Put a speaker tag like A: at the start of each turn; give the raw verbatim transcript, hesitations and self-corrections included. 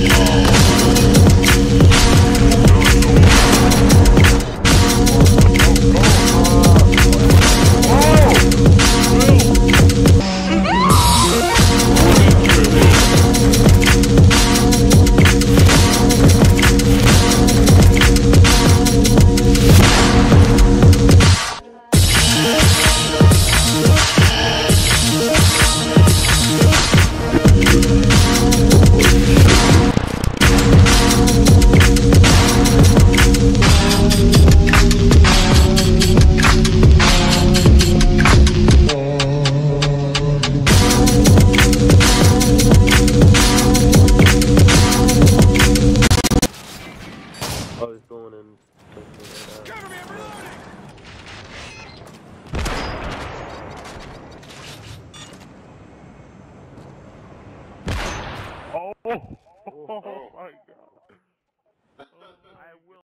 A: I was going and
B: Cover me, I'm reloading!
C: Oh, oh, oh my god.